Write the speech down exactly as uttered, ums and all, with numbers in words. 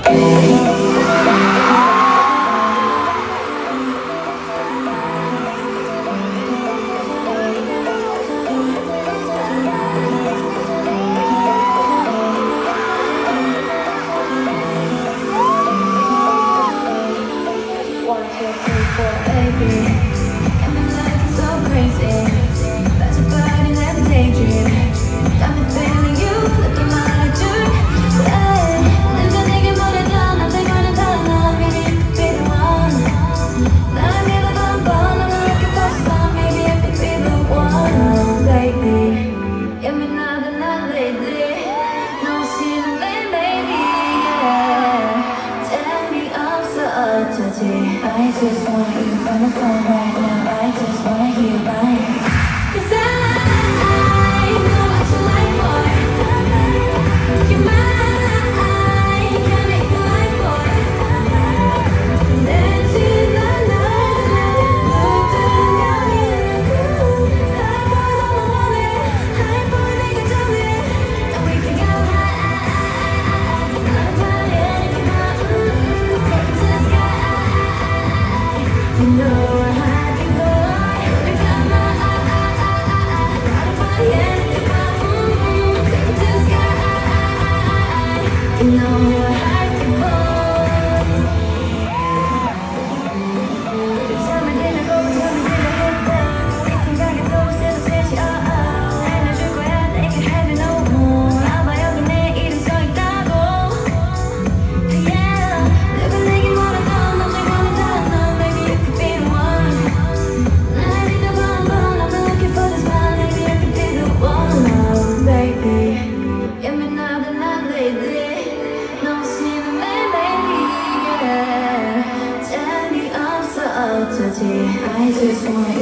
I just want you on the phone right now. I just wanna hear your body. 'Cause I, I know what you like, boy. You're mine, can't make me like, boy. Into the night, look down in the cool. High boys on the woman, high boy make a jumpin', and we can go high, high, high, high, high, high, take it to the sky. You know a happy boy. You got my eye, eye, eye, eye, right in my head, in my mm, take it to the sky. You know a happy boy. Tell me did I go, tell me did I hit down. 이 생각에 또 새도 셋이 oh oh. 알려줄 거야 내게 heavy no more. 아마 여기 내 이름 써 있다고. Yeah. 누가 내게 뭐라도 넌 날 원한다. 넌 maybe you could be the one. 날 잊어봐 넌 I'm looking for this man. Maybe you could be the one. Oh, baby. 예민하다 난 lately. 너무 심해 lately. Yeah. 재미없어 어쩌지. I just want